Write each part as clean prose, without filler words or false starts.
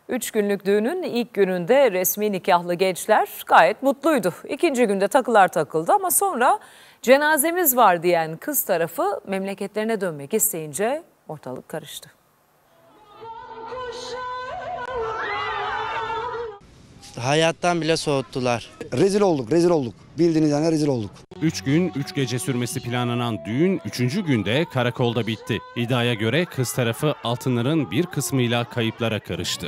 3 günlük düğünün ilk gününde resmi nikahlı gençler gayet mutluydu. İkinci günde takılar takıldı ama sonra cenazemiz var diyen kız tarafı memleketlerine dönmek isteyince ortalık karıştı. Hayattan bile soğuttular. Rezil olduk, rezil olduk. Bildiğiniz yani rezil olduk. 3 gün 3 gece sürmesi planlanan düğün 3. günde karakolda bitti. İddiaya göre kız tarafı altınların bir kısmıyla kayıplara karıştı.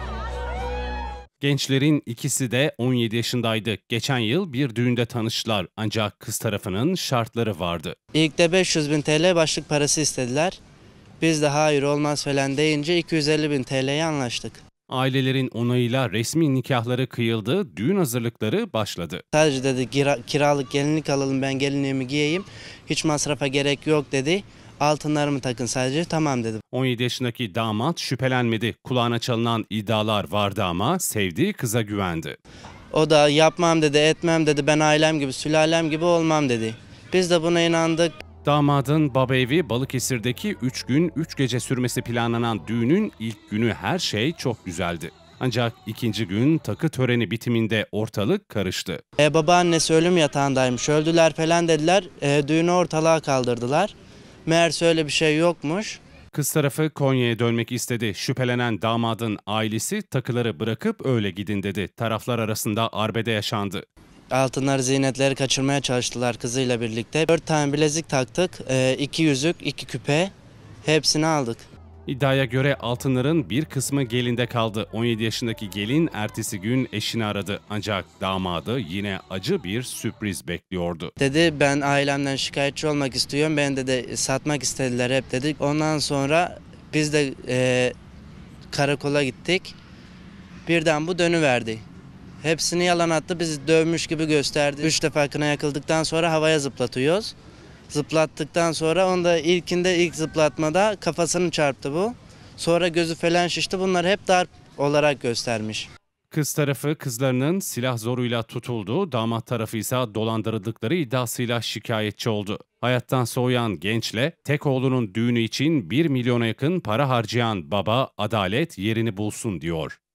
Gençlerin ikisi de 17 yaşındaydı. Geçen yıl bir düğünde tanıştılar ancak kız tarafının şartları vardı. İlk de 500.000 TL başlık parası istediler. Biz de hayır olmaz falan deyince 250.000 TL'ye anlaştık. Ailelerin onayıyla resmi nikahları kıyıldı, düğün hazırlıkları başladı. Sadece dedi kiralık gelinlik alalım, ben gelinliğimi giyeyim. Hiç masrafa gerek yok dedi. Altınlarımı takın sadece, tamam dedim. 17 yaşındaki damat şüphelenmedi. Kulağına çalınan iddialar vardı ama sevdiği kıza güvendi. O da yapmam dedi, etmem dedi, ben ailem gibi, sülalem gibi olmam dedi. Biz de buna inandık. Damadın baba evi Balıkesir'deki 3 gün 3 gece sürmesi planlanan düğünün ilk günü her şey çok güzeldi. Ancak ikinci gün takı töreni bitiminde ortalık karıştı. Babaannesi ölüm yatağındaymış, öldüler falan dediler. Düğünü ortalığa kaldırdılar. Meğerse öyle bir şey yokmuş. Kız tarafı Konya'ya dönmek istedi. Şüphelenen damadın ailesi takıları bırakıp öyle gidin dedi. Taraflar arasında arbede yaşandı. Altınları, ziynetleri kaçırmaya çalıştılar kızıyla birlikte. 4 tane bilezik taktık, 2 yüzük, 2 küpe, hepsini aldık. İddiaya göre altınların bir kısmı gelinde kaldı. 17 yaşındaki gelin ertesi gün eşini aradı. Ancak damadı yine acı bir sürpriz bekliyordu. Dedi ben ailemden şikayetçi olmak istiyorum, ben de satmak istediler hep dedik. Ondan sonra biz de karakola gittik. Birden bu dönüverdi. Hepsini yalan attı, bizi dövmüş gibi gösterdi. 3 defa kına yakıldıktan sonra havaya zıplatıyoruz. Zıplattıktan sonra onda ilk zıplatmada kafasını çarptı bu. Sonra gözü falan şişti. Bunlar hep darp olarak göstermiş. Kız tarafı kızlarının silah zoruyla tutulduğu, damat tarafı ise dolandırıldıkları iddiasıyla şikayetçi oldu. Hayattan soğuyan gençle tek oğlunun düğünü için 1 milyona yakın para harcayan baba adalet yerini bulsun diyor.